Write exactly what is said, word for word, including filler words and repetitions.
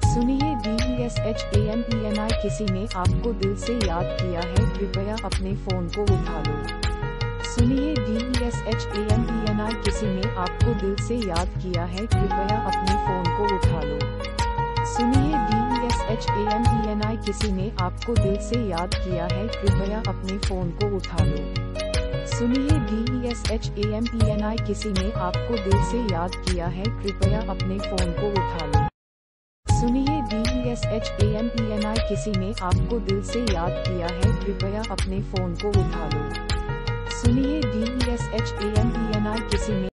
सुनिए D E S H A M E N I किसी ने आपको दिल से याद किया है, कृपया अपने फोन को उठा लो। सुनिए D E S H A M E N I किसी ने आपको दिल से याद किया है, कृपया अपने फोन को उठा लो। सुनिए D E S H A M E N I किसी ने आपको दिल से याद किया है, कृपया अपने फोन को उठा लो। सुनिए D E S H A M E N I किसी ने आपको दिल से याद किया है, कृपया अपने फोन को उठा लो। सुनिए D E S H A M E N I किसी ने आपको दिल से याद किया है, कृपया अपने फोन को उठा लो। सुनिए D E S H A M E N I किसी ने